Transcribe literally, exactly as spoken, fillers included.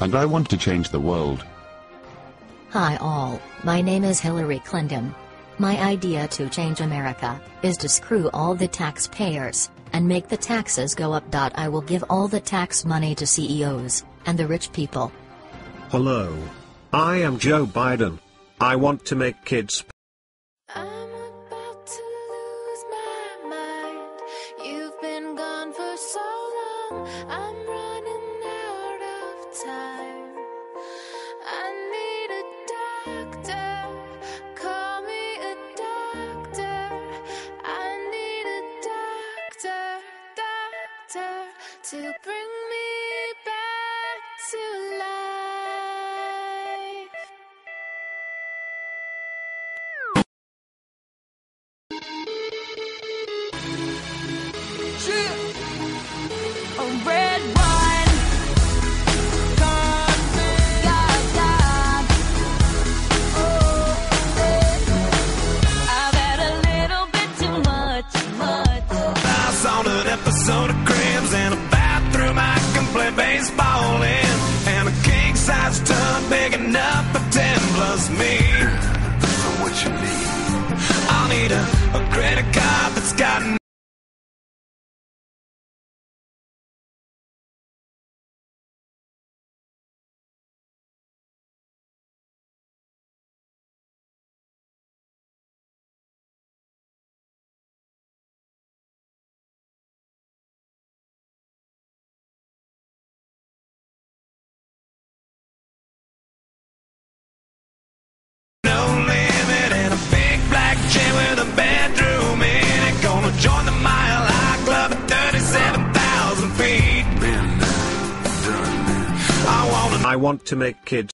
and I want to change the world. Hi all, my name is Hillary Clinton. My idea to change America is to screw all the taxpayers and make the taxes go up. I will give all the tax money to C E Os and the rich people. Hello. I am Joe Biden. I want to make kids. I'm about to lose my mind. You've been gone for so long. I'm running out of time. I need a doctor. Call me a doctor. I need a doctor, doctor, to bring me back to life. A red wine, coffee, God, God. Oh, eh. I've had a little bit too much, much. I saw an episode of Cribs in a bathroom I can play baseball in, and a king size tub big enough for ten plus me. So what you need? I'll need a, a credit card that's got join the Mile High Club at thirty-seven thousand feet. Been done. I want I want to make kids.